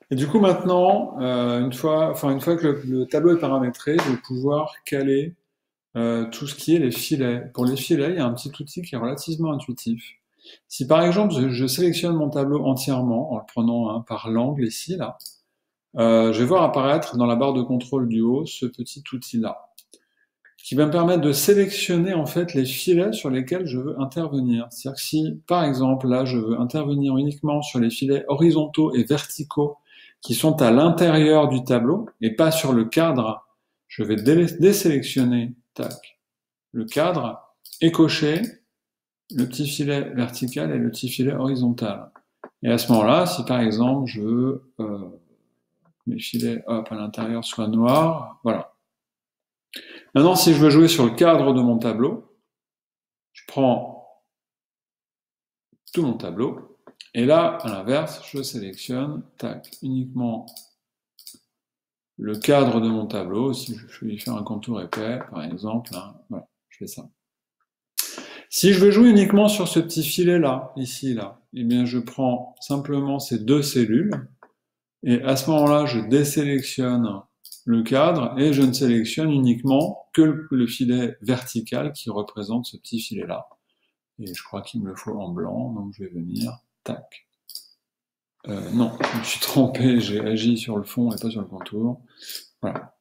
Et du coup, maintenant, une fois que le tableau est paramétré, je vais pouvoir caler tout ce qui est les filets. Pour les filets, il y a un petit outil qui est relativement intuitif. Si par exemple, je sélectionne mon tableau entièrement en le prenant par l'angle ici, là, je vais voir apparaître dans la barre de contrôle du haut ce petit outil-là, qui va me permettre de sélectionner en fait les filets sur lesquels je veux intervenir. C'est-à-dire que si, par exemple, là, je veux intervenir uniquement sur les filets horizontaux et verticaux qui sont à l'intérieur du tableau et pas sur le cadre, je vais désélectionner, tac, le cadre et cocher le petit filet vertical et le petit filet horizontal. Et à ce moment-là, si par exemple je veux mes filets hop, à l'intérieur soient noirs, voilà. Maintenant, si je veux jouer sur le cadre de mon tableau, je prends tout mon tableau, et là, à l'inverse, je sélectionne, tac, uniquement le cadre de mon tableau. Si je vais lui faire un contour épais, par exemple, hein, voilà, je fais ça. Si je veux jouer uniquement sur ce petit filet-là, ici, là, eh bien, je prends simplement ces deux cellules, et à ce moment-là, je désélectionne le cadre, et je ne sélectionne uniquement que le filet vertical qui représente ce petit filet-là. Et je crois qu'il me le faut en blanc, donc je vais venir, tac. Non, je me suis trompé, j'ai agi sur le fond et pas sur le contour. Voilà.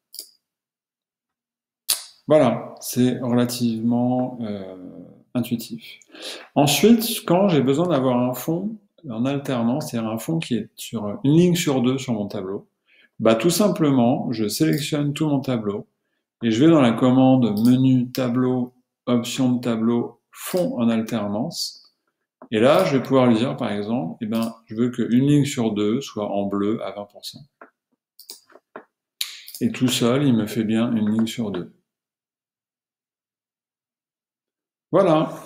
Voilà, c'est relativement intuitif. Ensuite, quand j'ai besoin d'avoir un fond en alternance, c'est-à-dire un fond qui est sur une ligne sur deux sur mon tableau, bah tout simplement, je sélectionne tout mon tableau et je vais dans la commande menu tableau, option de tableau, fond en alternance. Et là, je vais pouvoir lui dire, par exemple, eh ben, je veux qu'une ligne sur deux soit en bleu à 20%. Et tout seul, il me fait bien une ligne sur deux. Voilà.